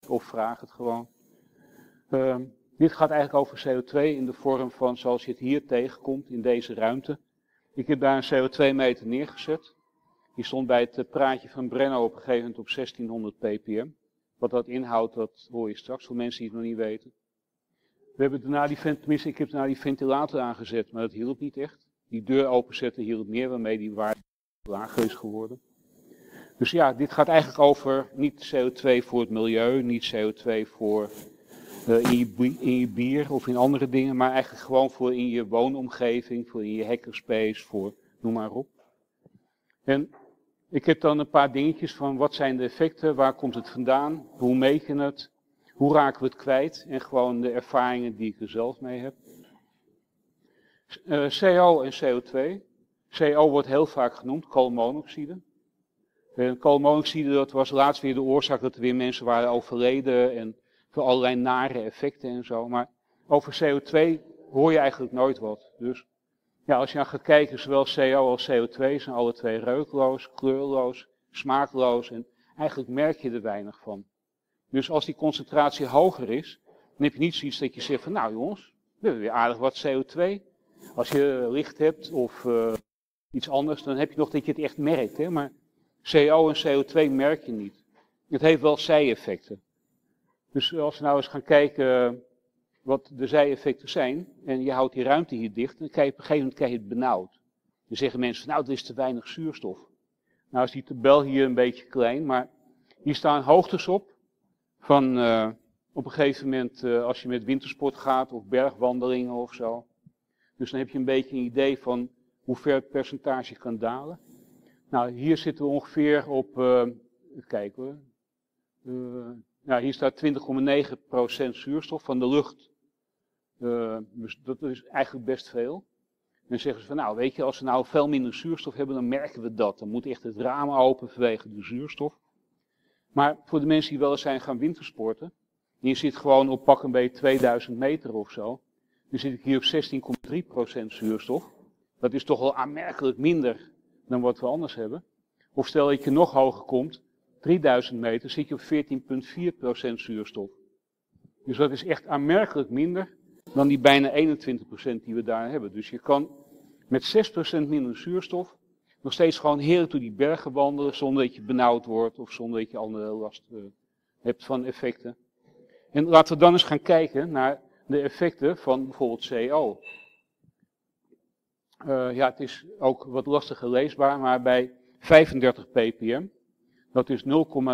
of vraag het gewoon. Dit gaat eigenlijk over CO2 in de vorm van zoals je het hier tegenkomt in deze ruimte. Ik heb daar een CO2-meter neergezet. Die stond bij het praatje van Brenno op een gegeven moment op 1600 ppm. Wat dat inhoudt, dat hoor je straks voor mensen die het nog niet weten. We hebben daarna ik heb daarna die ventilator aangezet, maar dat hielp niet echt. Die deur openzetten hielp meer, waarmee die waarde lager is geworden. Dus ja, dit gaat eigenlijk over niet CO2 voor het milieu, niet CO2 voor in je bier of in andere dingen, maar eigenlijk gewoon voor in je woonomgeving, voor in je hackerspace, voor noem maar op. En ik heb dan een paar dingetjes van wat zijn de effecten, waar komt het vandaan, hoe meet je het, hoe raken we het kwijt en gewoon de ervaringen die ik er zelf mee heb. CO en CO2. CO wordt heel vaak genoemd, koolmonoxide. En koolmonoxide, dat was laatst weer de oorzaak dat er weer mensen waren overleden en voor allerlei nare effecten en zo. Maar over CO2 hoor je eigenlijk nooit wat. Dus ja, als je dan gaat kijken, zowel CO als CO2 zijn alle twee reukloos, kleurloos, smaakloos en eigenlijk merk je er weinig van. Dus als die concentratie hoger is, dan heb je niet zoiets dat je zegt van nou jongens, we hebben weer aardig wat CO2. Als je licht hebt of iets anders, dan heb je nog dat je het echt merkt. Hè? Maar CO en CO2 merk je niet. Het heeft wel zijeffecten. Dus als we nou eens gaan kijken wat de zijeffecten zijn, en je houdt die ruimte hier dicht, dan krijg je op een gegeven moment het benauwd. Dan zeggen mensen van nou, er is te weinig zuurstof. Nou is die tabel hier een beetje klein, maar hier staan hoogtes op. Van op een gegeven moment als je met wintersport gaat of bergwandelingen of zo. Dus dan heb je een beetje een idee van hoe ver het percentage kan dalen. Nou, hier zitten we ongeveer op, even kijken hoor. Nou, hier staat 20,9% zuurstof van de lucht. Dus dat is eigenlijk best veel. Dan zeggen ze van nou weet je, als we nou veel minder zuurstof hebben, dan merken we dat. Dan moet echt het raam open vanwege de zuurstof. Maar voor de mensen die wel eens zijn gaan wintersporten, die zit gewoon op pak een beetje 2000 meter of zo. Dan zit ik hier op 16,3% zuurstof. Dat is toch wel aanmerkelijk minder dan wat we anders hebben. Of stel dat je nog hoger komt, 3000 meter, zit je op 14,4% zuurstof. Dus dat is echt aanmerkelijk minder dan die bijna 21% die we daar hebben. Dus je kan met 6% minder zuurstof nog steeds gewoon heerlijk door die bergen wandelen zonder dat je benauwd wordt of zonder dat je andere last hebt van effecten. En laten we dan eens gaan kijken naar de effecten van bijvoorbeeld CO. Ja, het is ook wat lastiger leesbaar, maar bij 35 ppm, dat is 0,0035%,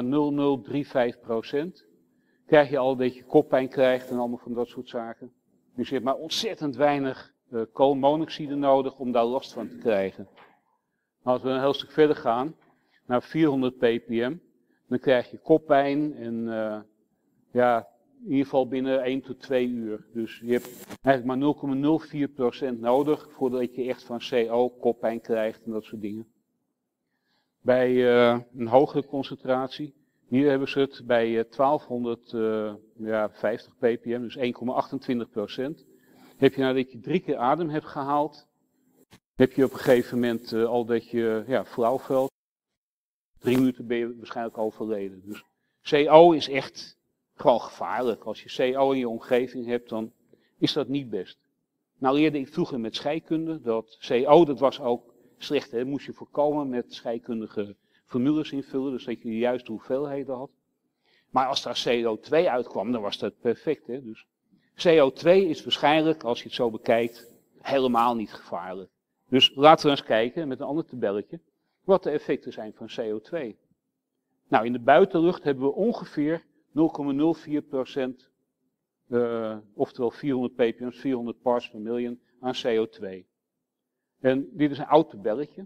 krijg je al dat je koppijn krijgt en allemaal van dat soort zaken. Dus je hebt maar ontzettend weinig koolmonoxide nodig om daar last van te krijgen. Als we een heel stuk verder gaan, naar 400 ppm, dan krijg je koppijn en ja, in ieder geval binnen 1 tot 2 uur. Dus je hebt eigenlijk maar 0,04% nodig voordat je echt van CO koppijn krijgt en dat soort dingen. Bij een hogere concentratie, hier hebben ze het bij 1250 ppm, dus 1,28%. Heb je nou dat je 3 keer adem hebt gehaald, heb je op een gegeven moment al dat je flauw valt. 3 minuten ben je waarschijnlijk overleden. Dus CO is echt gewoon gevaarlijk. Als je CO in je omgeving hebt, dan is dat niet best. Nou leerde ik vroeger met scheikunde dat CO, dat was ook slecht. Dat moest je voorkomen met scheikundige formules invullen, dus dat je de juiste hoeveelheden had. Maar als daar CO2 uitkwam, dan was dat perfect. Hè? Dus CO2 is waarschijnlijk, als je het zo bekijkt, helemaal niet gevaarlijk. Dus laten we eens kijken met een ander tabelletje wat de effecten zijn van CO2. Nou, in de buitenlucht hebben we ongeveer 0,04%, oftewel 400 ppm, 400 parts per million aan CO2. En dit is een oud tabelletje.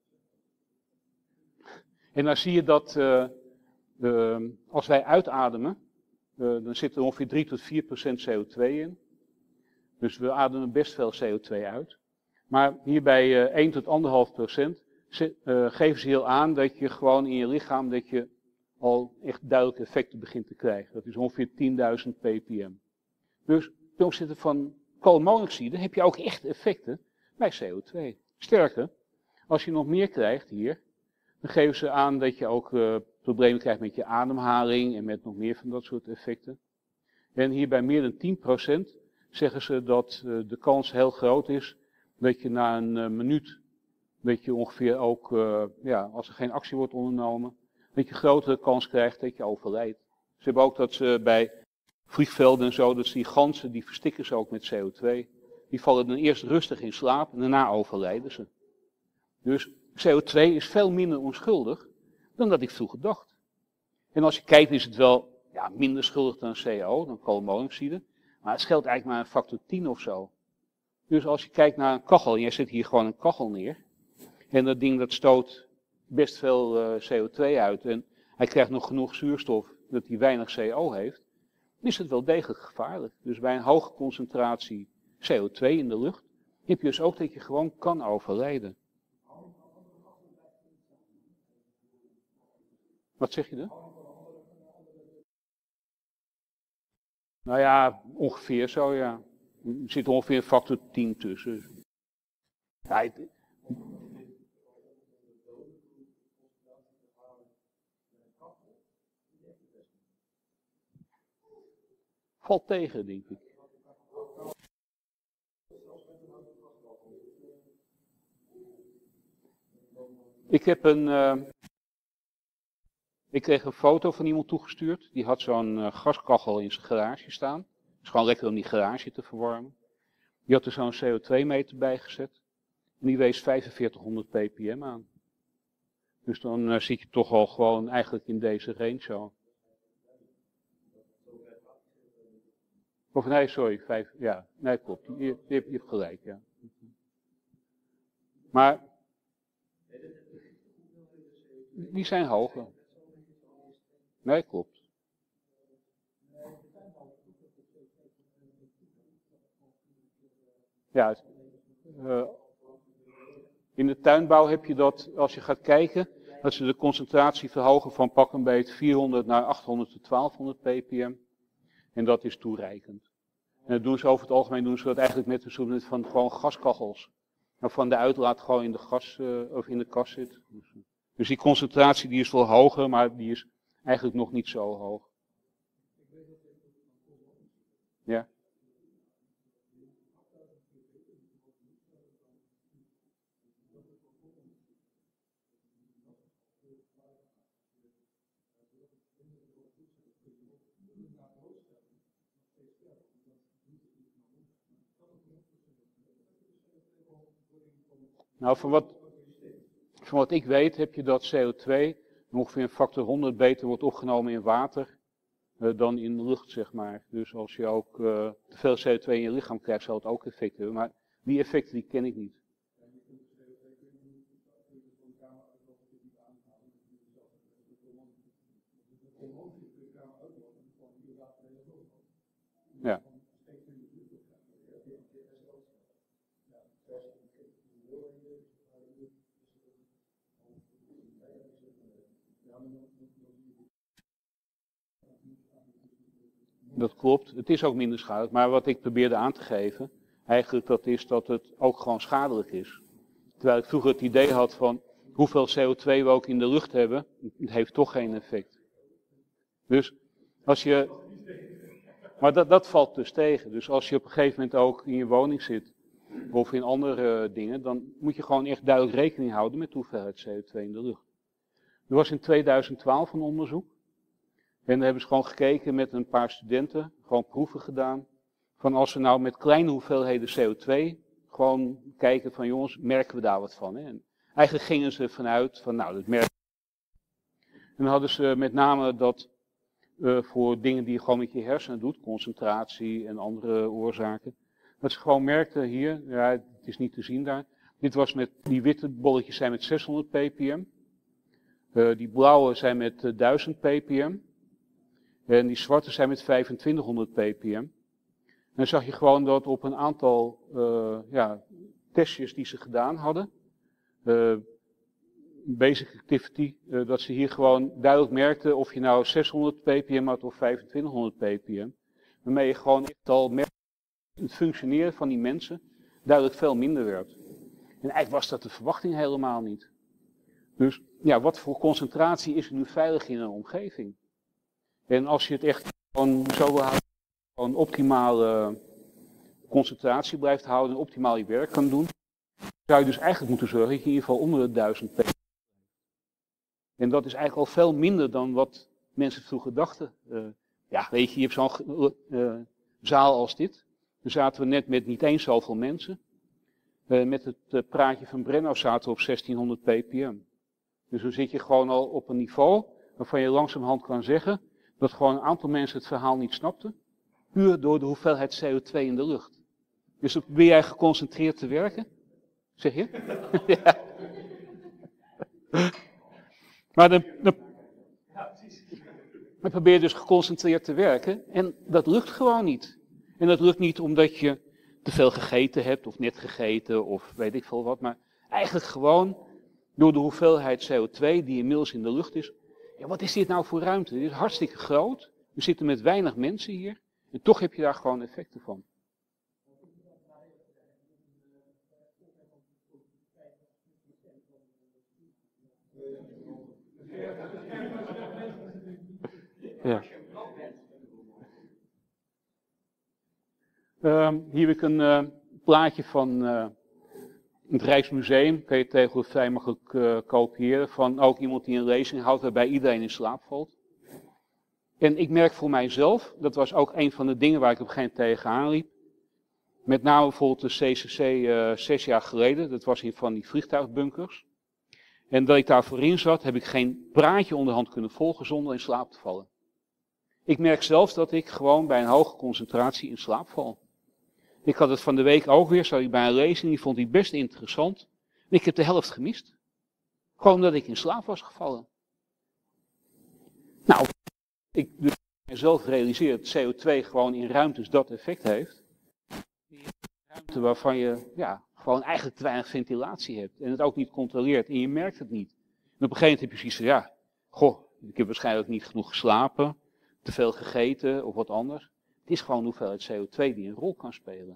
En dan zie je dat als wij uitademen, dan zit er ongeveer 3 tot 4% CO2 in. Dus we ademen best veel CO2 uit. Maar hier bij 1 tot 1,5% geven ze heel aan dat je gewoon in je lichaam dat je al echt duidelijke effecten begint te krijgen. Dat is ongeveer 10.000 ppm. Dus ten opzichte van koolmonoxide heb je ook echt effecten bij CO2. Sterker, als je nog meer krijgt hier, Dan geven ze aan dat je ook problemen krijgt met je ademhaling en met nog meer van dat soort effecten. En hier bij meer dan 10% zeggen ze dat de kans heel groot is dat je na een minuut, dat je ongeveer ook, als er geen actie wordt ondernomen, dat je grotere kans krijgt dat je overlijdt. Ze hebben ook dat ze bij vliegvelden en zo, dat ze die ganzen, die verstikken ze ook met CO2. Die vallen dan eerst rustig in slaap en daarna overlijden ze. Dus CO2 is veel minder onschuldig dan dat ik vroeger dacht. En als je kijkt is het wel minder schuldig dan CO, dan koolmonoxide. Maar het scheelt eigenlijk maar een factor 10 of zo. Dus als je kijkt naar een kachel, en jij zet hier gewoon een kachel neer. En dat ding dat stoot best veel CO2 uit. En hij krijgt nog genoeg zuurstof dat hij weinig CO heeft. Dan is het wel degelijk gevaarlijk. Dus bij een hoge concentratie CO2 in de lucht heb je dus ook dat je gewoon kan overlijden. Wat zeg je dan? Nou ja, ongeveer zo ja. Er zit ongeveer een factor 10 tussen. Ja, valt tegen, denk ik. Ik kreeg een foto van iemand toegestuurd. Die had zo'n gaskachel in zijn garage staan. Het is gewoon lekker om die garage te verwarmen. Die had er zo'n CO2-meter bij gezet. En die wees 4500 ppm aan. Dus dan zit je toch al gewoon eigenlijk in deze range zo. Of nee, sorry, nee klopt. Je hebt gelijk, ja. Maar die zijn hoger. Nee, klopt. Ja, in de tuinbouw heb je dat, als je gaat kijken, dat ze de concentratie verhogen van pak een beet 400 naar 800 tot 1200 ppm. En dat is toereikend. En dat doen ze over het algemeen doen ze dat eigenlijk met de soort van gewoon gaskachels. Waarvan de uitlaat gewoon in de of in de kast zit. Dus die concentratie die is wel hoger, maar die is eigenlijk nog niet zo hoog. Ja. Nou, van wat ik weet heb je dat CO2 ongeveer een factor 100 beter wordt opgenomen in water dan in de lucht, zeg maar. Dus als je ook te veel CO2 in je lichaam krijgt, zal het ook effect hebben. Maar die effecten die ken ik niet. Ja. Dat klopt, het is ook minder schadelijk. Maar wat ik probeerde aan te geven, eigenlijk dat is dat het ook gewoon schadelijk is. Terwijl ik vroeger het idee had van hoeveel CO2 we ook in de lucht hebben, het heeft toch geen effect. Dus als je... Maar dat valt dus tegen. Dus als je op een gegeven moment ook in je woning zit, of in andere dingen, dan moet je gewoon echt duidelijk rekening houden met de hoeveelheid CO2 in de lucht. Er was in 2012 een onderzoek. En daar hebben ze gewoon gekeken met een paar studenten, gewoon proeven gedaan. Van als we nou met kleine hoeveelheden CO2 gewoon kijken van jongens, merken we daar wat van. Hè? En eigenlijk gingen ze vanuit van nou, dat merken we. En dan hadden ze met name dat voor dingen die je gewoon met je hersenen doet, concentratie en andere oorzaken. Dat ze gewoon merkten hier, ja het is niet te zien daar. Dit was met, die witte bolletjes zijn met 600 ppm. Die blauwe zijn met 1000 ppm. En die zwarte zijn met 2500 ppm. En dan zag je gewoon dat op een aantal testjes die ze gedaan hadden, basic activity, dat ze hier gewoon duidelijk merkten of je nou 600 ppm had of 2500 ppm. Waarmee je gewoon echt al merkt dat het functioneren van die mensen duidelijk veel minder werd. En eigenlijk was dat de verwachting helemaal niet. Dus ja, wat voor concentratie is er nu veilig in een omgeving? En als je het echt gewoon zo wil houden, gewoon optimale concentratie blijft houden en optimaal je werk kan doen, zou je dus eigenlijk moeten zorgen dat je in ieder geval onder de 1000 ppm. En dat is eigenlijk al veel minder dan wat mensen vroeger dachten. Ja, weet je hebt zo'n zaal als dit. Daar zaten we net met niet eens zoveel mensen. Met het praatje van Brenno zaten we op 1600 ppm. Dus dan zit je gewoon al op een niveau waarvan je langzamerhand kan zeggen dat gewoon een aantal mensen het verhaal niet snapten. Puur door de hoeveelheid CO2 in de lucht. Dus dan probeer jij geconcentreerd te werken. Zeg je? Ja. Maar dan probeer je dus geconcentreerd te werken en dat lukt gewoon niet. En dat lukt niet omdat je te veel gegeten hebt of net gegeten of weet ik veel wat. Maar eigenlijk gewoon door de hoeveelheid CO2 die inmiddels in de lucht is. Ja, wat is dit nou voor ruimte? Dit is hartstikke groot. We zitten met weinig mensen hier. En toch heb je daar gewoon effecten van. Ja. Hier heb ik een plaatje van het Rijksmuseum. Kan je tegenwoordig vrij makkelijk kopiëren. Van ook iemand die een lezing houdt waarbij iedereen in slaap valt. En ik merk voor mijzelf, dat was ook een van de dingen waar ik op een gegeven moment tegenaan liep. Met name bijvoorbeeld de CCC 6 jaar geleden. Dat was in van die vliegtuigbunkers. En dat ik daar voorin zat, heb ik geen praatje onderhand kunnen volgen zonder in slaap te vallen. Ik merk zelfs dat ik gewoon bij een hoge concentratie in slaap val. Ik had het van de week ook weer, zat ik bij een lezing, die vond ik best interessant. En ik heb de helft gemist. Gewoon omdat ik in slaap was gevallen. Nou, ik dus mezelf realiseer dat CO2 gewoon in ruimtes dat effect heeft. Ruimte waarvan je ja, gewoon eigenlijk te weinig ventilatie hebt. En het ook niet controleert. En je merkt het niet. En op een gegeven moment heb je zoiets van, ja, goh, ik heb waarschijnlijk niet genoeg geslapen. Te veel gegeten of wat anders. Het is gewoon de hoeveelheid CO2 die een rol kan spelen.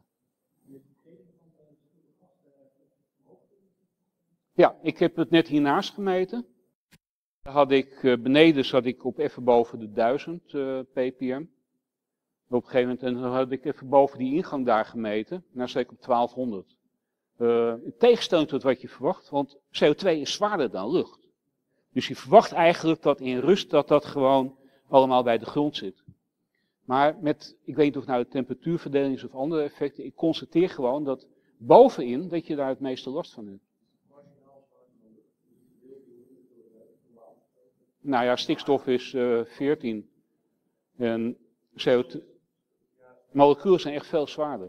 Ja, ik heb het net hiernaast gemeten. Beneden zat ik op even boven de 1000 ppm. Op een gegeven moment had ik even boven die ingang daar gemeten. Nou zat ik op 1200. In tegenstelling tot wat je verwacht, want CO2 is zwaarder dan lucht. Dus je verwacht eigenlijk dat in rust dat gewoon allemaal bij de grond zit. Maar ik weet niet of het nou de temperatuurverdeling is of andere effecten, ik constateer gewoon dat bovenin, dat je daar het meeste last van hebt. Nou ja, stikstof is 14. En CO2, moleculen zijn echt veel zwaarder.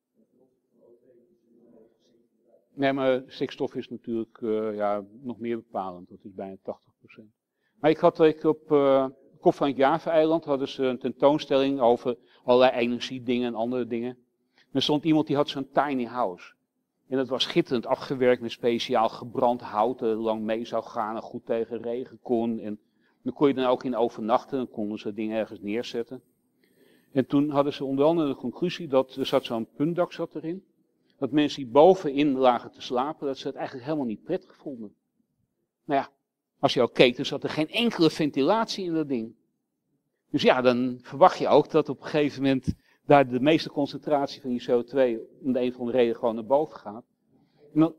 Nee, maar stikstof is natuurlijk nog meer bepalend, dat is bijna 80%. Maar ik op Kop van het Java-eiland hadden ze een tentoonstelling over allerlei energiedingen en andere dingen. Er stond iemand die had zo'n tiny house. En dat was schitterend afgewerkt met speciaal gebrand hout dat lang mee zou gaan en goed tegen regen kon. En dan kon je dan ook in overnachten, dan konden ze dingen ergens neerzetten. En toen hadden ze onder andere de conclusie dat er zat zo'n puntdak zat erin. Dat mensen die bovenin lagen te slapen, dat ze het eigenlijk helemaal niet prettig vonden. Nou ja, als je ook keek, dan zat er geen enkele ventilatie in dat ding. Dus ja, dan verwacht je ook dat op een gegeven moment daar de meeste concentratie van die CO2 om de een of andere reden gewoon naar boven gaat. En dan,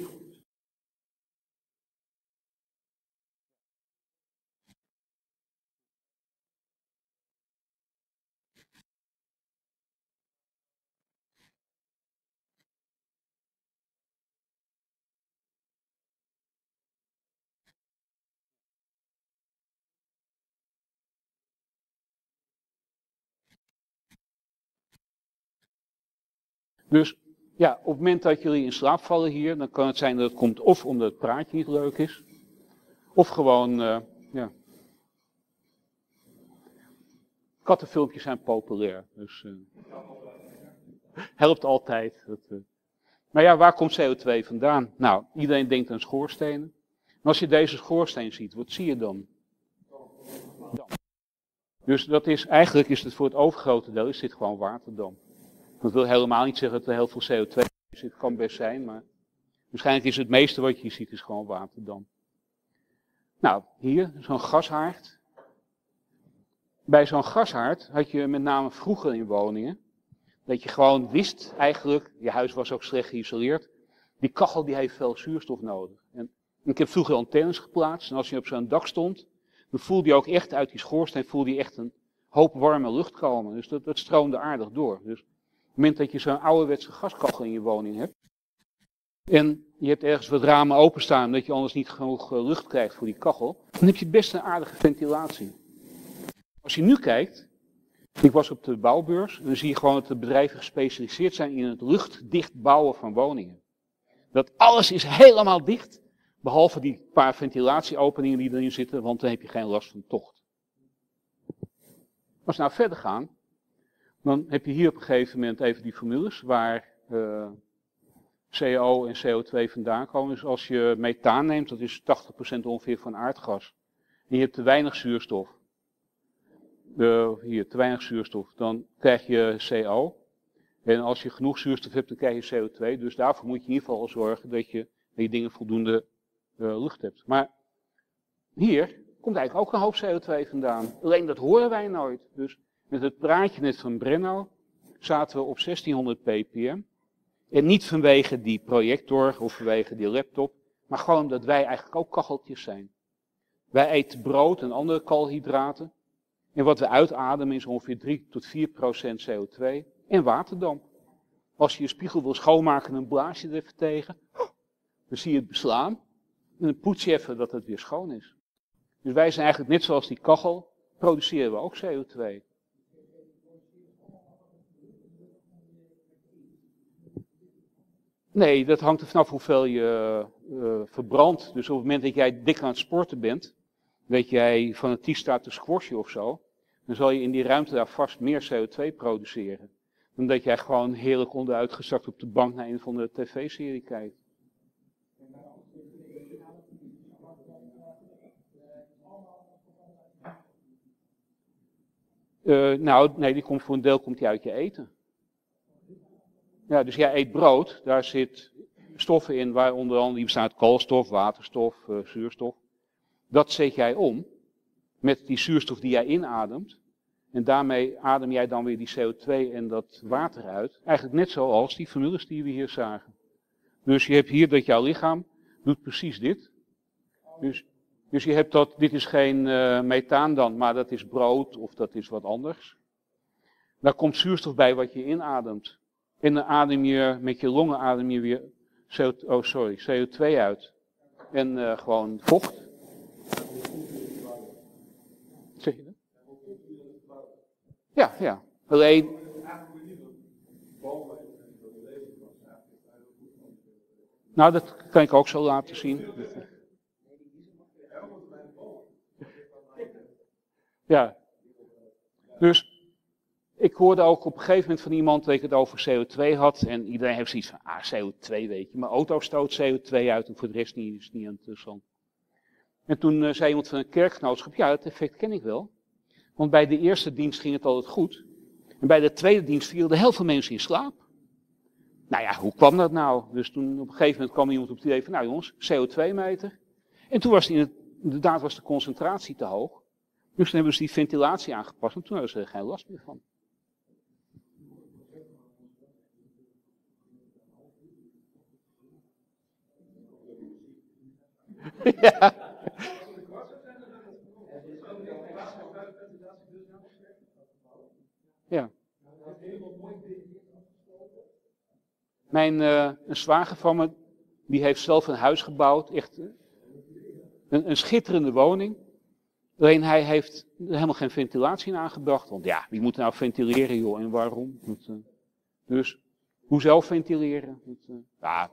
dus ja, op het moment dat jullie in slaap vallen hier, dan kan het zijn dat het komt of omdat het praatje niet leuk is, of gewoon, ja. Kattenfilmpjes zijn populair, dus helpt altijd. Maar ja, waar komt CO2 vandaan? Nou, iedereen denkt aan schoorstenen. Maar als je deze schoorsteen ziet, wat zie je dan? Damp. Dus eigenlijk is het voor het overgrote deel is dit gewoon waterdamp. Dat wil helemaal niet zeggen dat er heel veel CO2 in zit, kan best zijn, maar waarschijnlijk is het meeste wat je ziet is gewoon waterdamp. Nou, hier, zo'n gashaard. Bij zo'n gashaard had je met name vroeger in woningen, dat je gewoon wist eigenlijk, je huis was ook slecht geïsoleerd, die kachel die heeft veel zuurstof nodig. En ik heb vroeger antennes geplaatst en als je op zo'n dak stond, dan voelde je ook echt uit die schoorsteen voelde je echt een hoop warme lucht komen. Dus dat stroomde aardig door. Dus op het moment dat je zo'n ouderwetse gaskachel in je woning hebt, en je hebt ergens wat ramen openstaan, omdat je anders niet genoeg lucht krijgt voor die kachel, dan heb je best een aardige ventilatie. Als je nu kijkt, ik was op de bouwbeurs, en dan zie je gewoon dat de bedrijven gespecialiseerd zijn in het luchtdicht bouwen van woningen. Dat alles is helemaal dicht, behalve die paar ventilatieopeningen die erin zitten, want dan heb je geen last van tocht. Als we nou verder gaan, dan heb je hier op een gegeven moment even die formules waar CO en CO2 vandaan komen. Dus als je methaan neemt, dat is 80% ongeveer van aardgas. En je hebt te weinig zuurstof. Hier, te weinig zuurstof. Dan krijg je CO. En als je genoeg zuurstof hebt, dan krijg je CO2. Dus daarvoor moet je in ieder geval al zorgen dat je dingen voldoende lucht hebt. Maar hier komt eigenlijk ook een hoop CO2 vandaan. Alleen dat horen wij nooit. Dus met het praatje net van Brenno zaten we op 1600 ppm. En niet vanwege die projector of vanwege die laptop, maar gewoon omdat wij eigenlijk ook kacheltjes zijn. Wij eten brood en andere koolhydraten. En wat we uitademen is ongeveer 3 tot 4% CO2 en waterdamp. Als je je spiegel wil schoonmaken, dan blaas je er even tegen. Dan zie je het beslaan. En dan poets je even dat het weer schoon is. Dus wij zijn eigenlijk net zoals die kachel, produceren we ook CO2. Nee, dat hangt er vanaf hoeveel je verbrandt. Dus op het moment dat jij dik aan het sporten bent, dat jij fanatiek staat te squashen of zo, dan zal je in die ruimte daar vast meer CO2 produceren. Dan dat jij gewoon heerlijk onderuitgezakt op de bank naar een van de tv-serie kijkt. Nou, nee, die komt voor een deel komt die uit je eten. Ja, dus jij eet brood, daar zit stoffen in, waar onder andere die bestaan uit koolstof, waterstof, zuurstof. Dat zet jij om met die zuurstof die jij inademt. En daarmee adem jij dan weer die CO2 en dat water uit. Eigenlijk net zoals die formules die we hier zagen. Dus je hebt hier dat jouw lichaam doet precies dit. Dus je hebt dat, dit is geen methaan dan, maar dat is brood of dat is wat anders. Daar komt zuurstof bij wat je inademt. En dan adem je, met je longen adem je weer CO2 uit. En gewoon vocht. Zeg je dat? Ja, ja. Alleen. Nou, dat kan ik ook zo laten zien. Ja. Dus ik hoorde ook op een gegeven moment van iemand dat ik het over CO2 had. En iedereen heeft zoiets van, CO2 weet je. Mijn auto stoot CO2 uit en voor de rest is het niet interessant. En toen zei iemand van een kerkgenootschap, ja, dat effect ken ik wel. Want bij de eerste dienst ging het altijd goed. En bij de tweede dienst vielen heel veel mensen in slaap. Nou ja, hoe kwam dat nou? Dus toen op een gegeven moment kwam iemand op het idee van, nou jongens, CO2-meter. En toen was inderdaad was de concentratie te hoog. Dus toen hebben ze die ventilatie aangepast en toen hadden ze er geen last meer van. Ja. Ja. Een zwager van me, die heeft zelf een huis gebouwd, echt een schitterende woning. Alleen hij heeft er helemaal geen ventilatie in aangebracht, want ja, wie moet nou ventileren joh en waarom? Dus, hoe zelf ventileren? Ja.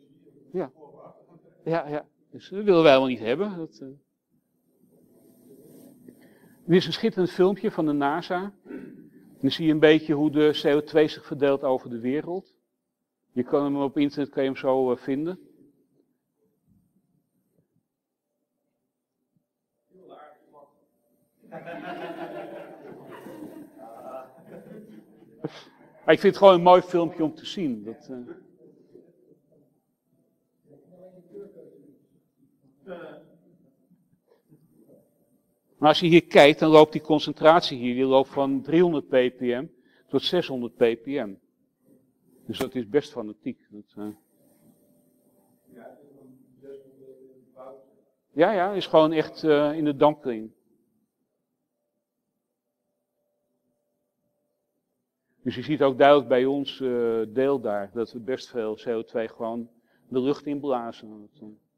Ja. Dus dat willen wij helemaal niet hebben. Dit is een schitterend filmpje van de NASA. Dan zie je een beetje hoe de CO2 zich verdeelt over de wereld. Je kan hem op internet kan je hem zo vinden. Maar ik vind het gewoon een mooi filmpje om te zien. Maar als je hier kijkt, dan loopt die concentratie hier, die loopt van 300 ppm tot 600 ppm. Dus dat is best fanatiek. Ja, is gewoon echt in de dampkring. Dus je ziet ook duidelijk bij ons deel daar, dat we best veel CO2 gewoon de lucht inblazen.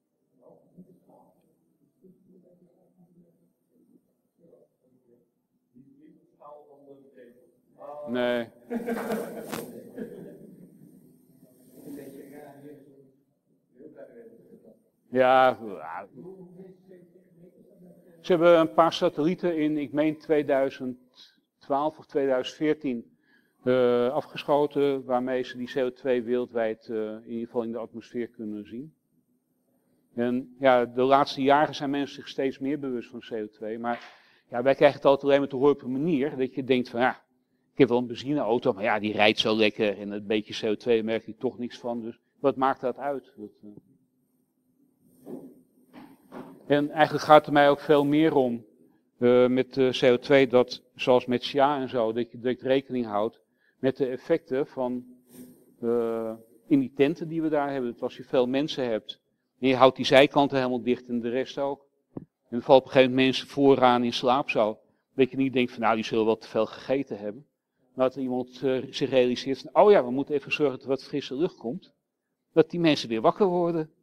Nee. Ja, ze hebben een paar satellieten in, ik meen 2012 of 2014, afgeschoten, waarmee ze die CO2 wereldwijd in ieder geval in de atmosfeer kunnen zien. En ja, de laatste jaren zijn mensen zich steeds meer bewust van CO2, maar ja, wij krijgen het altijd alleen maar te horen op een manier dat je denkt van ja, ik heb wel een benzineauto, maar ja, die rijdt zo lekker en een beetje CO2 merk ik toch niks van, dus wat maakt dat uit? En eigenlijk gaat het er mij ook veel meer om met CO2 dat, zoals met SHA en zo, dat je direct rekening houdt met de effecten van in die tenten die we daar hebben. Dat als je veel mensen hebt en je houdt die zijkanten helemaal dicht en de rest ook. En er valt op een gegeven moment mensen vooraan in slaapzaal. Dat je niet denkt van nou die zullen wel te veel gegeten hebben. Maar dat iemand zich realiseert van oh ja, we moeten even zorgen dat er wat frisse lucht komt. Dat die mensen weer wakker worden.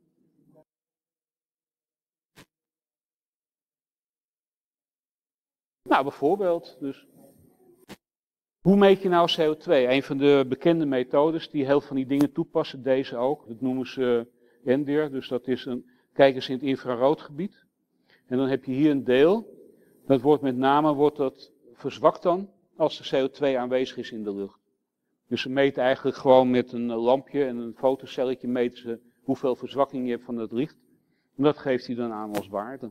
Nou, bijvoorbeeld. Dus. Hoe meet je nou CO2? Een van de bekende methodes die heel veel van die dingen toepassen, deze ook. Dat noemen ze NDIR, dus dat is kijken ze in het infraroodgebied. En dan heb je hier een deel. Dat wordt met name verzwakt dan als de CO2 aanwezig is in de lucht. Dus ze meten eigenlijk gewoon met een lampje en een fotocelletje meten ze hoeveel verzwakking je hebt van het licht. En dat geeft hij dan aan als waarde.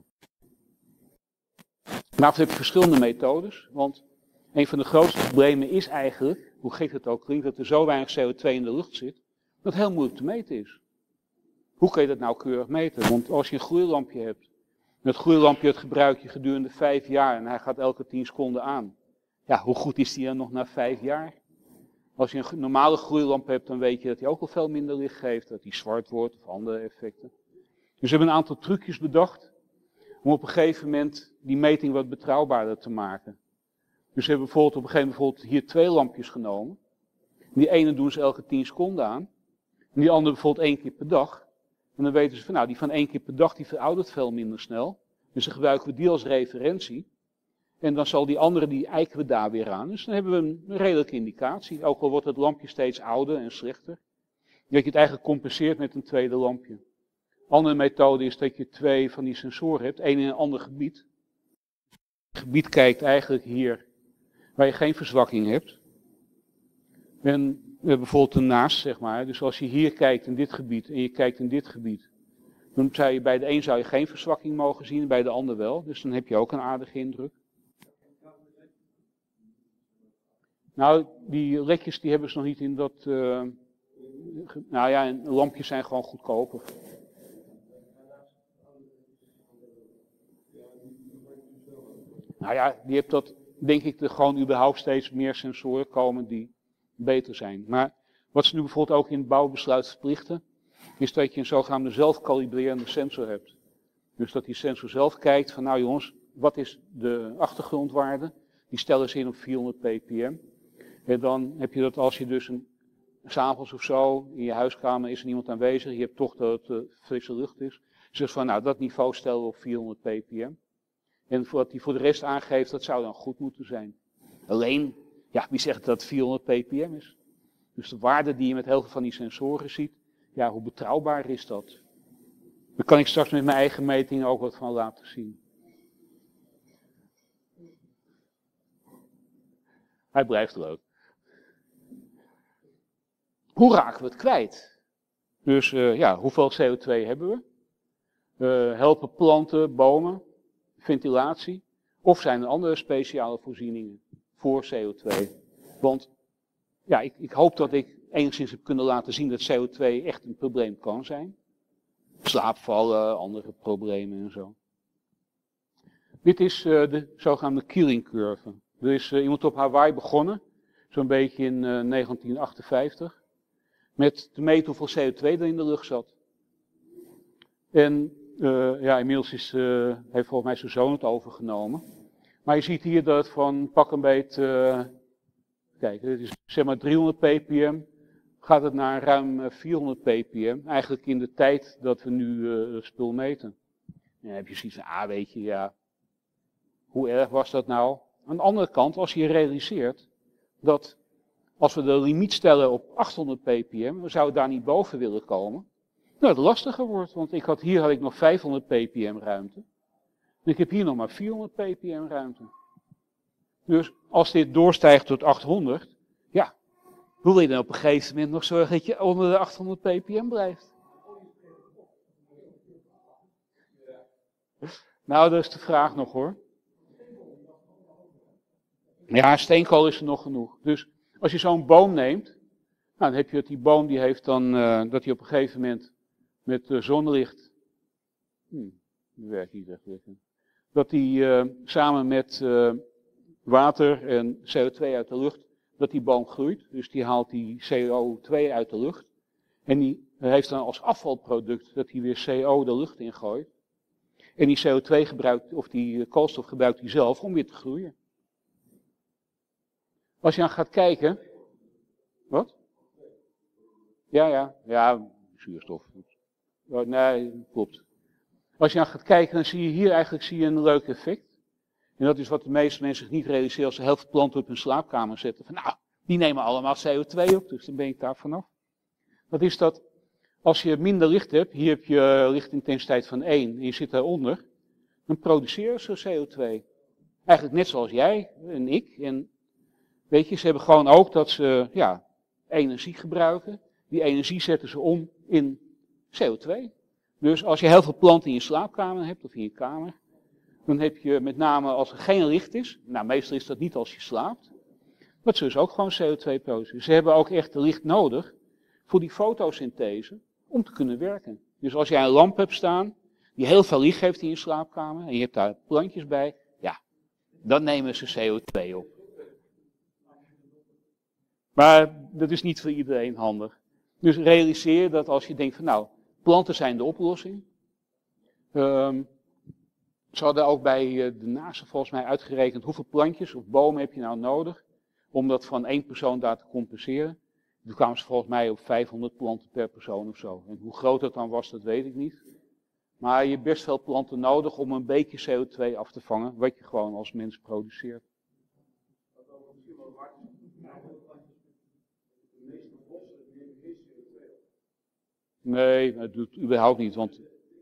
Nou, heb je verschillende methodes, want een van de grootste problemen is eigenlijk, hoe gek het ook klinkt, dat er zo weinig CO2 in de lucht zit, dat het heel moeilijk te meten is. Hoe kun je dat nauwkeurig meten? Want als je een gloeilampje hebt, en dat gloeilampje dat gebruik je gedurende 5 jaar en hij gaat elke 10 seconden aan. Ja, hoe goed is die dan nog na 5 jaar? Als je een normale gloeilamp hebt, dan weet je dat hij ook al veel minder licht geeft, dat hij zwart wordt of andere effecten. Dus we hebben een aantal trucjes bedacht om op een gegeven moment die meting wat betrouwbaarder te maken. Dus we hebben bijvoorbeeld op een gegeven moment hier 2 lampjes genomen. Die ene doen ze elke 10 seconden aan. En die andere bijvoorbeeld 1 keer per dag. En dan weten ze van nou, die van 1 keer per dag die veroudert veel minder snel. Dus dan gebruiken we die als referentie. En dan zal die andere, die eiken we daar weer aan. Dus dan hebben we een redelijke indicatie. Ook al wordt het lampje steeds ouder en slechter. Dat je het eigenlijk compenseert met een tweede lampje. Een andere methode is dat je 2 van die sensoren hebt. 1 in een ander gebied. Het gebied kijkt eigenlijk hier waar je geen verzwakking hebt. En we hebben bijvoorbeeld ernaast, zeg maar. Dus als je hier kijkt in dit gebied en je kijkt in dit gebied. Dan zou je bij de een zou je geen verzwakking mogen zien, bij de ander wel. Dus dan heb je ook een aardige indruk. Nou, die ledjes die hebben ze nog niet in dat... nou ja, en lampjes zijn gewoon goedkoper. Nou ja, die hebt dat, denk ik, er gewoon überhaupt steeds meer sensoren komen die beter zijn. Maar wat ze nu bijvoorbeeld ook in het bouwbesluit verplichten, is dat je een zogenaamde zelfkalibrerende sensor hebt. Dus dat die sensor zelf kijkt van, nou jongens, wat is de achtergrondwaarde? Die stellen ze in op 400 ppm. En dan heb je dat als je dus 's'avonds of zo, in je huiskamer is er niemand aanwezig, je hebt toch dat het frisse lucht is. Dus van, nou dat niveau stellen we op 400 ppm. En wat hij voor de rest aangeeft, dat zou dan goed moeten zijn. Alleen, ja, wie zegt dat het 400 ppm is? Dus de waarde die je met heel veel van die sensoren ziet, ja, hoe betrouwbaar is dat? Daar kan ik straks met mijn eigen metingen ook wat van laten zien. Hij blijft leuk. Hoe raken we het kwijt? Dus ja, hoeveel CO2 hebben we? Helpen planten, bomen, ventilatie? Of zijn er andere speciale voorzieningen voor CO2? Want ja, ik hoop dat ik enigszins heb kunnen laten zien dat CO2 echt een probleem kan zijn. Slaapvallen, andere problemen en zo. Dit is de zogenaamde Keeling-curve. Er is iemand op Hawaii begonnen, zo'n beetje in 1958, met te meten hoeveel CO2 er in de lucht zat. En inmiddels heeft volgens mij zijn zoon het overgenomen. Maar je ziet hier dat het van pak een beet, kijk, dit is zeg maar 300 ppm, gaat het naar ruim 400 ppm. Eigenlijk in de tijd dat we nu het spul meten. En dan heb je zoiets van, weet je, ja, hoe erg was dat nou? Aan de andere kant, als je realiseert dat als we de limiet stellen op 800 ppm, we zouden daar niet boven willen komen. Nou, het lastiger wordt, want hier had ik nog 500 ppm ruimte. En ik heb hier nog maar 400 ppm ruimte. Dus als dit doorstijgt tot 800, ja, hoe wil je dan op een gegeven moment nog zorgen dat je onder de 800 ppm blijft? Nou, dat is de vraag nog hoor. Ja, steenkool is er nog genoeg. Dus als je zo'n boom neemt, nou, dan heb je dat die boom die heeft dan, dat hij op een gegeven moment met zonlicht, die werkt niet echt lekker, dat hij samen met water en CO2 uit de lucht, dat die boom groeit. Dus die haalt die CO2 uit de lucht. En die heeft dan als afvalproduct dat hij weer CO de lucht ingooit. En die CO2 gebruikt, of die koolstof gebruikt hij zelf om weer te groeien. Als je dan gaat kijken. Wat? Ja, zuurstof. Nee, klopt. Als je dan gaat kijken, dan zie je hier eigenlijk een leuk effect. En dat is wat de meeste mensen zich niet realiseren als ze heel veel planten op hun slaapkamer zetten. Van, nou, die nemen allemaal CO2 op, dus dan ben ik daar vanaf. Dat is dat, als je minder licht hebt, hier heb je lichtintensiteit van 1 en je zit daaronder, dan produceren ze CO2. Eigenlijk net zoals jij en ik. En weet je, ze hebben gewoon ook dat ze energie gebruiken. Die energie zetten ze om in CO2. Dus als je heel veel planten in je slaapkamer hebt of in je kamer, dan heb je met name als er geen licht is, nou meestal is dat niet als je slaapt, dat ze dus ook gewoon CO2 produceren. Ze hebben ook echt licht nodig voor die fotosynthese om te kunnen werken. Dus als jij een lamp hebt staan die heel veel licht geeft in je slaapkamer en je hebt daar plantjes bij, ja, dan nemen ze CO2 op. Maar dat is niet voor iedereen handig. Dus realiseer dat als je denkt van nou, planten zijn de oplossing. Ze hadden ook bij de NASA volgens mij uitgerekend hoeveel plantjes of bomen heb je nou nodig om dat van één persoon daar te compenseren. Toen kwamen ze volgens mij op 500 planten per persoon of zo. En hoe groot dat dan was, dat weet ik niet. Maar je hebt best veel planten nodig om een beetje CO2 af te vangen, wat je gewoon als mens produceert. Nee, dat doet überhaupt niet, want...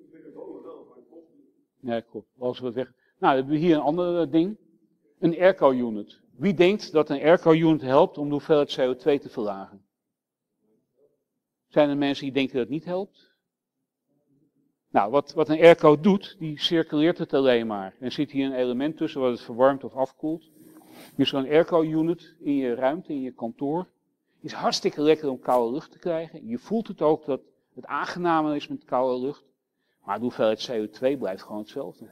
Nee, klopt. Als we het weg... Nou, dan hebben we hier een ander ding. Een airco-unit. Wie denkt dat een airco-unit helpt om de hoeveelheid CO2 te verlagen? Zijn er mensen die denken dat het niet helpt? Nou, wat een airco doet, die circuleert het alleen maar. Er zit hier een element tussen wat het verwarmt of afkoelt. Dus zo'n airco-unit in je ruimte, in je kantoor, is hartstikke lekker om koude lucht te krijgen. Je voelt het ook dat het aangenamer is met koude lucht. Maar de hoeveelheid CO2 blijft gewoon hetzelfde.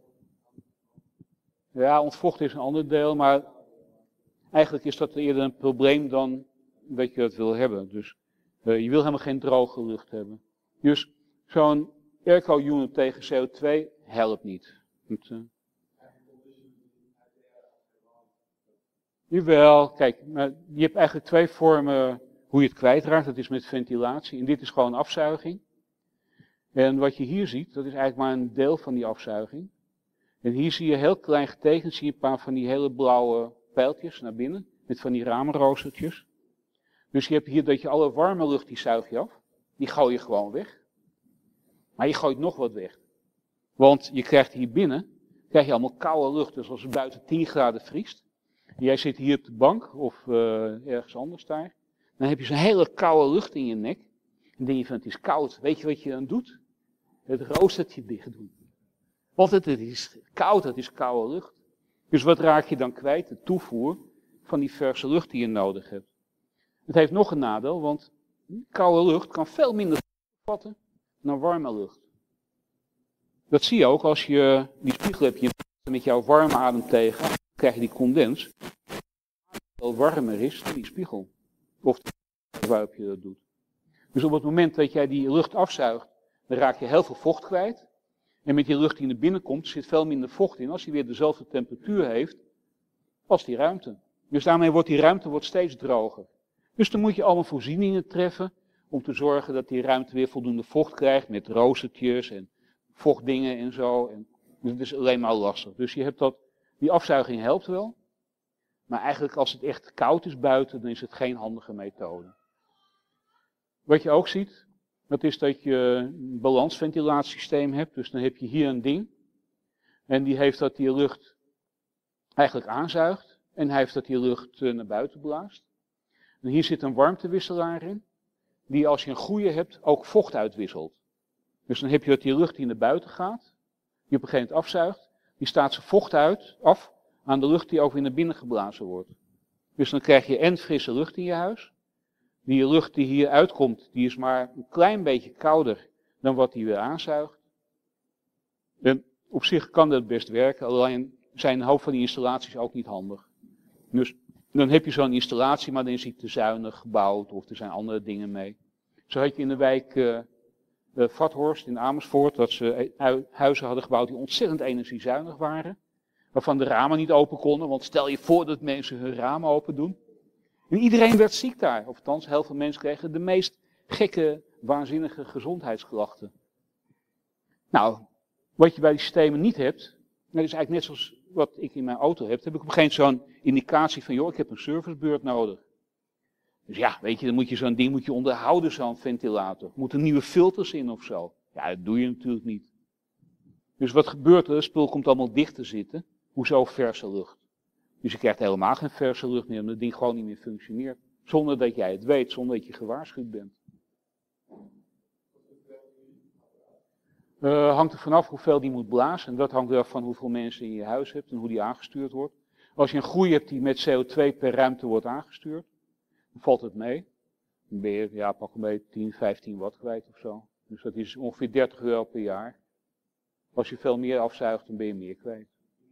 Ja, ontvochten is een ander deel, maar eigenlijk is dat eerder een probleem dan dat je dat wil hebben. Dus je wil helemaal geen droge lucht hebben. Dus zo'n airco-unit tegen CO2 helpt niet. Jawel, kijk, maar je hebt eigenlijk twee vormen hoe je het kwijtraakt. Dat is met ventilatie en dit is gewoon afzuiging. En wat je hier ziet, dat is eigenlijk maar een deel van die afzuiging. En hier zie je heel klein getekend, zie je een paar van die hele blauwe pijltjes naar binnen. Met van die ramenroostertjes. Dus je hebt hier dat je alle warme lucht, die zuig je af. Die gooi je gewoon weg. Maar je gooit nog wat weg. Want je krijgt hier binnen, krijg je allemaal koude lucht. Dus als het buiten 10 graden vriest. En jij zit hier op de bank of ergens anders daar. Dan heb je zo'n hele koude lucht in je nek. En denk je van het is koud. Weet je wat je dan doet? Het roostertje dicht doen. Want het is koud, het is koude lucht. Dus wat raak je dan kwijt? De toevoer van die verse lucht die je nodig hebt. Het heeft nog een nadeel, want koude lucht kan veel minder vatten dan warme lucht. Dat zie je ook als je die spiegel hebt. met jouw warme adem tegen, dan krijg je die condens. Wel warmer is dan die spiegel. Of waarop je dat doet. Dus op het moment dat jij die lucht afzuigt, dan raak je heel veel vocht kwijt. En met die lucht die naar binnen komt, zit veel minder vocht in als die weer dezelfde temperatuur heeft als die ruimte. Dus daarmee wordt die ruimte steeds droger. Dus dan moet je allemaal voorzieningen treffen om te zorgen dat die ruimte weer voldoende vocht krijgt met roostertjes en vochtdingen en zo. En dat is alleen maar lastig. Dus je hebt die afzuiging helpt wel. Maar eigenlijk als het echt koud is buiten, dan is het geen handige methode. Wat je ook ziet, dat is dat je een balansventilatiesysteem hebt. Dus dan heb je hier een ding. En die heeft dat die lucht eigenlijk aanzuigt. En hij heeft dat die lucht naar buiten blaast. En hier zit een warmtewisselaar in. Die als je een goede hebt ook vocht uitwisselt. Dus dan heb je dat die lucht die naar buiten gaat. Die op een gegeven moment afzuigt. Die staat zijn vocht af aan de lucht die ook weer naar binnen geblazen wordt. Dus dan krijg je en frisse lucht in je huis. Die lucht die hier uitkomt, die is maar een klein beetje kouder dan wat die weer aanzuigt. En op zich kan dat best werken, alleen zijn een hoop van die installaties ook niet handig. Dus dan heb je zo'n installatie, maar dan is die te zuinig gebouwd of er zijn andere dingen mee. Zo had je in de wijk Vathorst in Amersfoort, dat ze huizen hadden gebouwd die ontzettend energiezuinig waren. Waarvan de ramen niet open konden, want stel je voor dat mensen hun ramen open doen. En iedereen werd ziek daar. Of althans, heel veel mensen kregen de meest gekke, waanzinnige gezondheidsklachten. Nou, wat je bij die systemen niet hebt, dat is eigenlijk net zoals wat ik in mijn auto heb. Dan heb ik op een gegeven moment zo'n indicatie van, joh, ik heb een servicebeurt nodig. Dus ja, weet je, dan moet je zo'n ding onderhouden, zo'n ventilator. Er moeten nieuwe filters in of zo. Ja, dat doe je natuurlijk niet. Dus wat gebeurt er? Het spul komt allemaal dicht te zitten. Hoezo verse lucht? Dus je krijgt helemaal geen verse lucht meer, omdat het ding gewoon niet meer functioneert. Zonder dat jij het weet, zonder dat je gewaarschuwd bent. Hangt er vanaf hoeveel die moet blazen. En dat hangt er af van hoeveel mensen in je huis hebt en hoe die aangestuurd wordt. Als je een groei hebt die met CO2 per ruimte wordt aangestuurd, dan valt het mee. Dan ben je, pak een beetje 10, 15 watt kwijt of zo. Dus dat is ongeveer 30 euro per jaar. Als je veel meer afzuigt, dan ben je meer kwijt.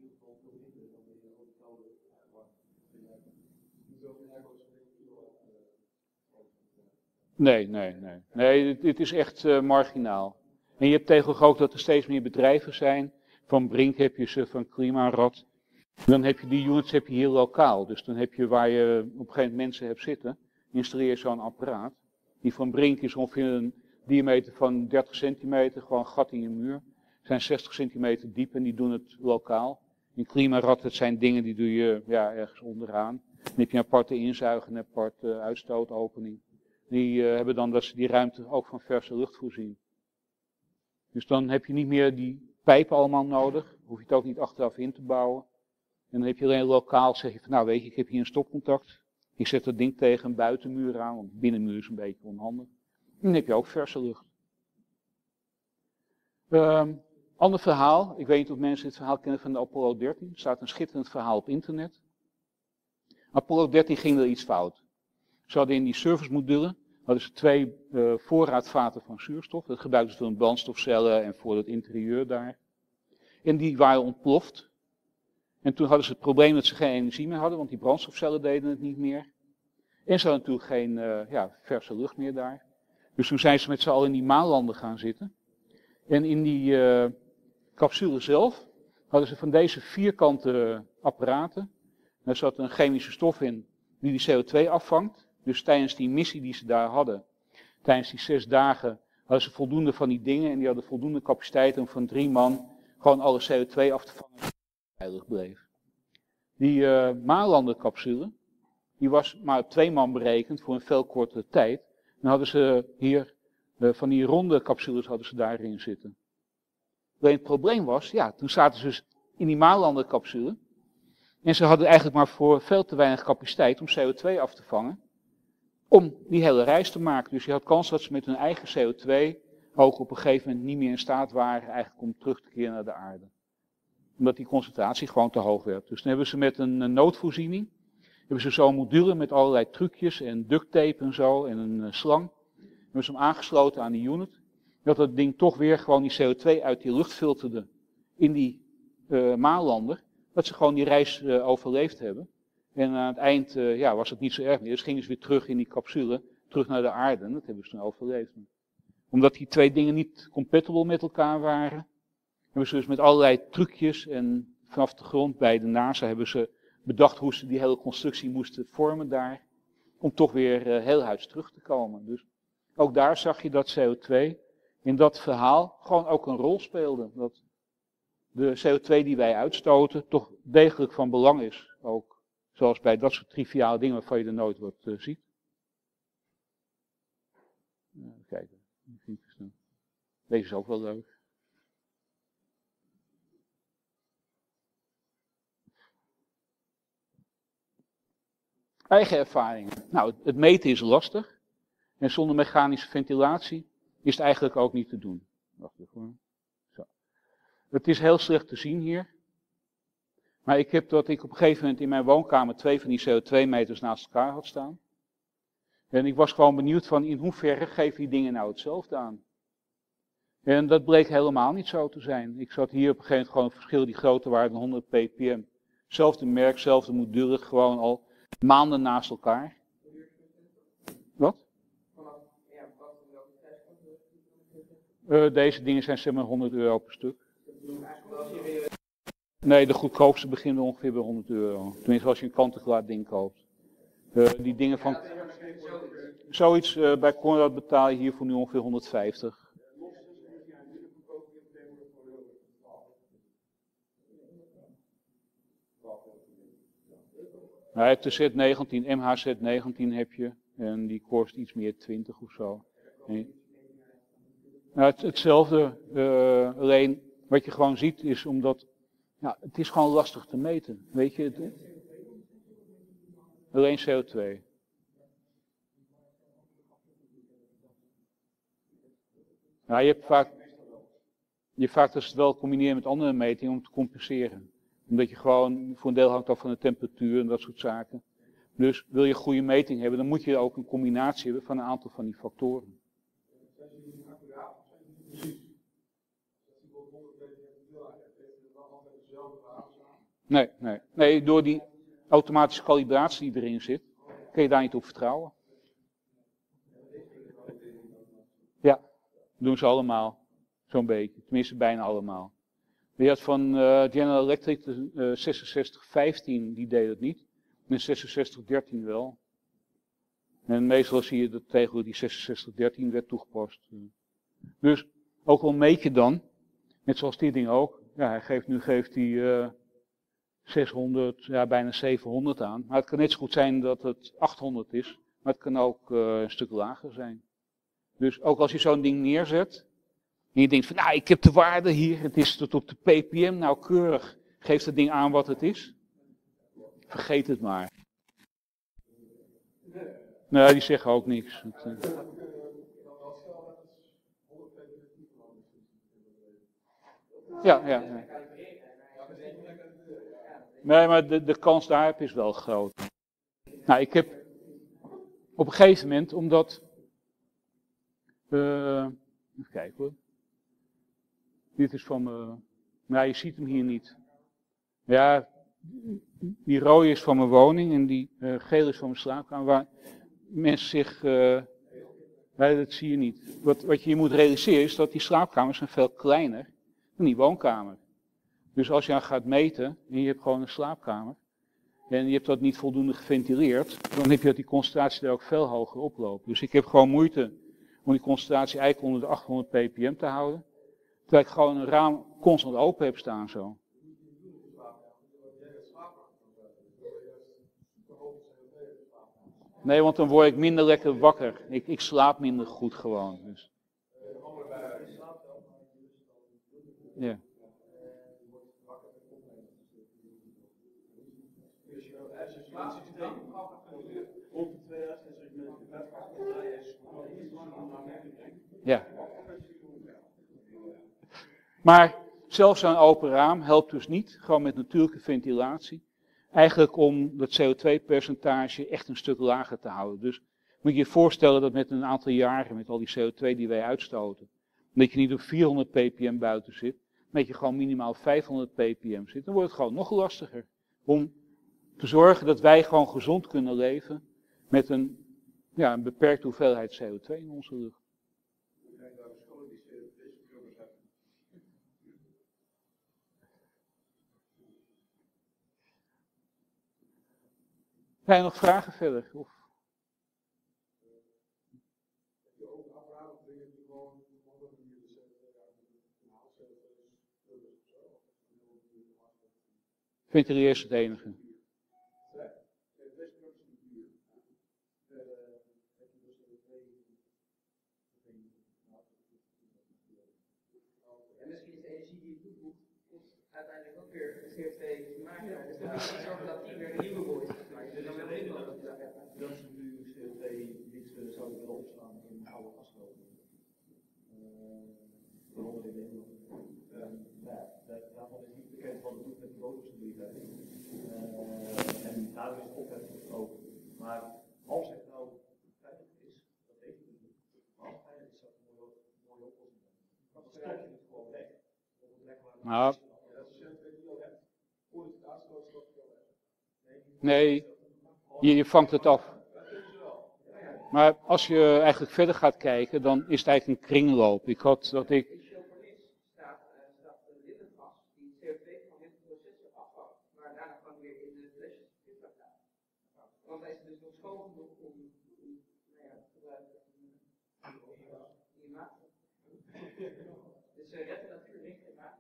Nee, het is echt marginaal. En je hebt tegenwoordig ook dat er steeds meer bedrijven zijn. Van Brink heb je ze, van Klimarad. Dan heb je die units hier lokaal. Dus dan heb je waar je op een gegeven moment mensen hebt zitten, installeer je zo'n apparaat. Die van Brink is ongeveer een diameter van 30 centimeter, gewoon een gat in je muur. Zijn 60 centimeter diep en die doen het lokaal. In Klimarad, dat zijn dingen die doe je ergens onderaan. Dan heb je een aparte inzuig en een aparte uitstootopening. Die hebben dan dat ze die ruimte ook van verse lucht voorzien. Dus dan heb je niet meer die pijpen allemaal nodig. Hoef je het ook niet achteraf in te bouwen. En dan heb je alleen lokaal, zeg je van nou weet je, ik heb hier een stopcontact. Ik zet dat ding tegen een buitenmuur aan, want binnenmuur is een beetje onhandig. En dan heb je ook verse lucht. Ander verhaal, ik weet niet of mensen dit verhaal kennen van de Apollo 13. Er staat een schitterend verhaal op internet. Apollo 13 ging er iets fout. Ze hadden in die servicemodule hadden ze 2 voorraadvaten van zuurstof. Dat gebruikten ze voor hun brandstofcellen en voor het interieur daar. En die waren ontploft. En toen hadden ze het probleem dat ze geen energie meer hadden, want die brandstofcellen deden het niet meer. En ze hadden natuurlijk geen verse lucht meer daar. Dus toen zijn ze met z'n allen in die maanlanden gaan zitten. En in die capsule zelf hadden ze van deze vierkante apparaten. Daar zat een chemische stof in die CO2 afvangt. Dus tijdens die missie die ze daar hadden, tijdens die 6 dagen, hadden ze voldoende van die dingen. En die hadden voldoende capaciteit om van 3 man gewoon alle CO2 af te vangen en veilig bleef. Die maanlandercapsule, die was maar op 2 man berekend voor een veel kortere tijd. Dan hadden ze hier van die ronde capsules hadden ze daarin zitten. Alleen het probleem was, toen zaten ze dus in die maanlandercapsule. En ze hadden eigenlijk maar voor veel te weinig capaciteit om CO2 af te vangen. Om die hele reis te maken. Dus je had kans dat ze met hun eigen CO2 ook op een gegeven moment niet meer in staat waren eigenlijk om terug te keren naar de aarde. Omdat die concentratie gewoon te hoog werd. Dus dan hebben ze met een noodvoorziening, hebben ze zo'n module met allerlei trucjes en duct tape en zo en een slang. Hebben ze hem aangesloten aan die unit. Dat ding toch weer gewoon die CO2 uit die lucht filterde in die maanlander, dat ze gewoon die reis overleefd hebben. En aan het eind was het niet zo erg meer. Dus gingen ze weer terug in die capsule, terug naar de aarde. En dat hebben ze toen overleefd. Omdat die twee dingen niet compatible met elkaar waren, hebben ze dus met allerlei trucjes en vanaf de grond bij de NASA hebben ze bedacht hoe ze die hele constructie moesten vormen daar. Om toch weer heel huids terug te komen. Dus ook daar zag je dat CO2 in dat verhaal gewoon ook een rol speelde. Dat de CO2 die wij uitstoten toch degelijk van belang is. Ook zoals bij dat soort triviale dingen waarvan je er nooit wat ziet. Even kijken. Deze is ook wel leuk. Eigen ervaringen. Nou, het meten is lastig. En zonder mechanische ventilatie is het eigenlijk ook niet te doen. Wacht even. Zo. Het is heel slecht te zien hier. Maar ik heb dat ik op een gegeven moment in mijn woonkamer 2 van die CO2-meters naast elkaar had staan. En ik was gewoon benieuwd van in hoeverre geven die dingen nou hetzelfde aan. En dat bleek helemaal niet zo te zijn. Ik zat hier op een gegeven moment gewoon een verschil die groter waren dan 100 ppm. Zelfde merk, zelfde module, gewoon al maanden naast elkaar. Wat? Deze dingen zijn zeg maar €100 per stuk. Nee, de goedkoopste beginnen ongeveer bij €100. Tenminste als je een kant-en-klaar ding koopt. Die dingen van... Zoiets, bij Conrad betaal je hier voor nu ongeveer 150. Nou, je hebt de Z19, MHZ19 heb je. En die kost iets meer 20 of zo. Nou, hetzelfde, alleen wat je gewoon ziet is omdat... Ja, het is gewoon lastig te meten. Weet je het? Alleen CO2. Nou, je hebt vaak dat ze het wel combineren met andere metingen om te compenseren. Omdat je gewoon, voor een deel hangt af van de temperatuur en dat soort zaken. Dus wil je een goede meting hebben, dan moet je ook een combinatie hebben van een aantal van die factoren. Nee, door die automatische kalibratie die erin zit, kun je daar niet op vertrouwen. Ja, dat doen ze allemaal. Zo'n beetje, tenminste bijna allemaal. Je had van General Electric de 6615, die deed het niet. En 6613 wel. En meestal zie je dat tegenwoordig die 6613 werd toegepast. Dus, ook al meet je dan, net zoals dit ding ook. Ja, nu geeft hij 600, ja bijna 700 aan. Maar het kan net zo goed zijn dat het 800 is. Maar het kan ook een stuk lager zijn. Dus ook als je zo'n ding neerzet. En je denkt van, nou, ik heb de waarde hier. Het is tot op de ppm nauwkeurig. Geeft het ding aan wat het is? Vergeet het maar. Nee, die zeggen ook niks. Ja. Nee, maar de kans daarop is wel groot. Nou, ik heb op een gegeven moment, omdat... even kijken hoor. Dit is van mijn... Nou, je ziet hem hier niet. Ja, die rode is van mijn woning en die geel is van mijn slaapkamer. Waar mensen zich... nee, dat zie je niet. Wat je hier moet realiseren is dat die slaapkamers zijn veel kleiner dan die woonkamer. Dus als je aan gaat meten en je hebt gewoon een slaapkamer en je hebt dat niet voldoende geventileerd, dan heb je dat die concentratie daar ook veel hoger oplopen. Dus ik heb gewoon moeite om die concentratie eigenlijk onder de 800 ppm te houden, terwijl ik gewoon een raam constant open heb staan zo. Nee, want dan word ik minder lekker wakker. Ik slaap minder goed gewoon. Dus. Ja. Ja. Maar zelfs zo'n open raam helpt dus niet, gewoon met natuurlijke ventilatie. Eigenlijk om dat CO2-percentage echt een stuk lager te houden. Dus moet je je voorstellen dat met een aantal jaren, met al die CO2 die wij uitstoten, dat je niet op 400 ppm buiten zit, dat je gewoon minimaal 500 ppm zit, dan wordt het gewoon nog lastiger om te zorgen dat wij gewoon gezond kunnen leven met een beperkte hoeveelheid CO2 in onze lucht. Zijn er nog vragen verder? Of? Ventileer is het enige. En misschien is de energie die je toevoegt, uiteindelijk ook weer CO2 te maken. Dus dan moet je zorgen dat die weer renewable is. Dat is nu CO2 niet zouden willen opslaan in oude gaslopen. Waaronder in Nederland. Daarvan is niet bekend wat het doet met de bodemstabiliteit. En daarom is het opheffing ook. Maar als het nou veilig is, dat weet ik niet. Maar als het veilig is, zou het een mooie oplossing zijn. Dan stop je het gewoon weg. Nou, nee, je vangt het af. Maar als je eigenlijk verder gaat kijken, dan is het eigenlijk een kringloop. Ik had dat ik... staat wittegas die CO2 van dit proces afvangt, maar daarna gewoon weer in de flesjes filter gaat. Want hij is dus nog schoon genoeg om te gebruiken in je maat. Dus red de natuur niet in maat.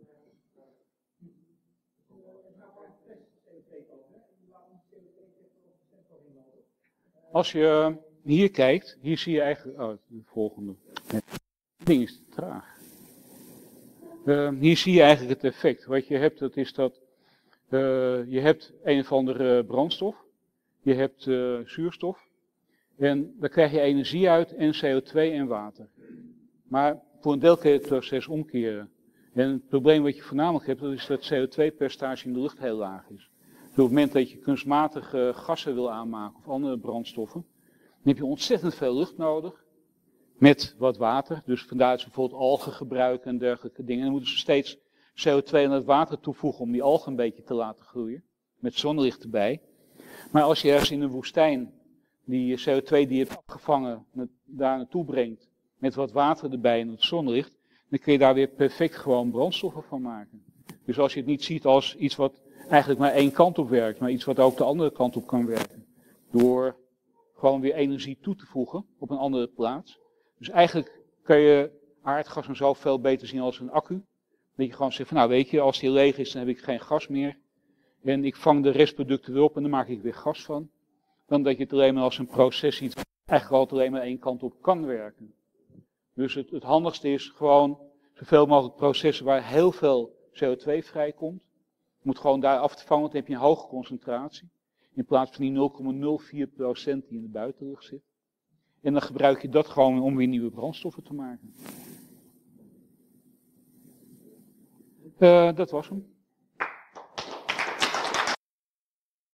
Als je hier kijkt, hier zie je eigenlijk... Oh, de volgende. Het ding is te traag. Hier zie je eigenlijk het effect. Wat je hebt, dat is dat... je hebt een of andere brandstof. Je hebt zuurstof. En daar krijg je energie uit en CO2 en water. Maar voor een deel kun je het proces omkeren. En het probleem wat je voornamelijk hebt, dat is dat CO2-percentage in de lucht heel laag is. Dus op het moment dat je kunstmatige gassen wil aanmaken of andere brandstoffen, dan heb je ontzettend veel lucht nodig met wat water. Dus vandaar dat ze bijvoorbeeld algen gebruiken en dergelijke dingen. En dan moeten ze steeds CO2 aan het water toevoegen om die algen een beetje te laten groeien. Met zonlicht erbij. Maar als je ergens in een woestijn die CO2 die je hebt afgevangen daar naartoe brengt, met wat water erbij en het zonlicht, dan kun je daar weer perfect gewoon brandstoffen van maken. Dus als je het niet ziet als iets wat eigenlijk maar één kant op werkt, maar iets wat ook de andere kant op kan werken. Door gewoon weer energie toe te voegen op een andere plaats. Dus eigenlijk kan je aardgas en zo veel beter zien als een accu. Dat je gewoon zegt van nou weet je, als die leeg is dan heb ik geen gas meer. En ik vang de restproducten weer op en dan maak ik weer gas van. Dan dat je het alleen maar als een proces ziet wat eigenlijk altijd alleen maar één kant op kan werken. Dus het handigste is gewoon zoveel mogelijk processen waar heel veel CO2 vrijkomt. Je moet gewoon daar af te vangen, want dan heb je een hoge concentratie. In plaats van die 0,04% die in de buitenlucht zit. En dan gebruik je dat gewoon om weer nieuwe brandstoffen te maken. Dat was hem.